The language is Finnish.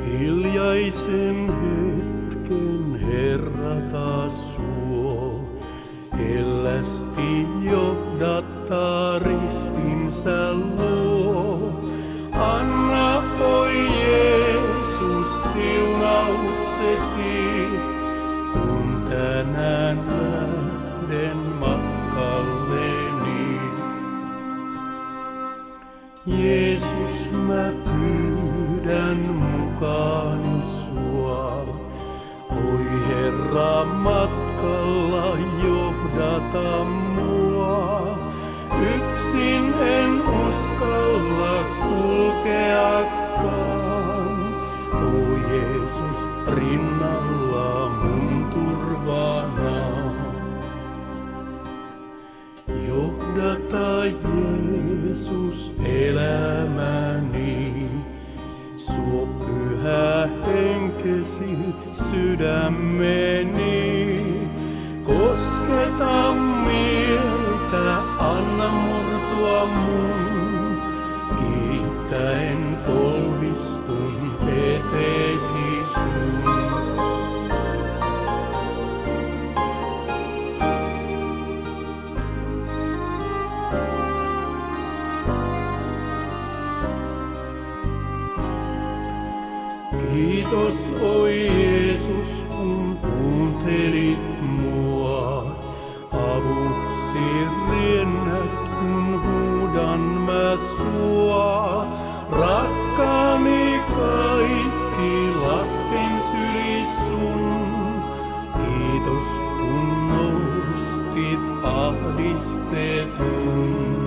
Hiljaisen hetken Herra taas suo, hellästi johdattaa ristinsä luo. Anna, oi Jeesus, siunauksesi, kun tänään lähden matkalleni. Jeesus, mä pyydän mukaani sua, oi Herra, matkalla johdata mua. Yksin en uskalla kulkeakaan, o Jeesus, rinnalla mun turvana. Johdata Jeesus elämäni, suo pyhä henkesi sydämeni. Kosketa mieltä, anna murtua mun, kiittäen polvistun eteesi sun. Kiitos, oi Jeesus, kun kuuntelit mua. Avuksi riennät, kun huudan mä sua. Rakkaani kaikki lasken sylis sun. Kiitos, kun nostit ahdistetun.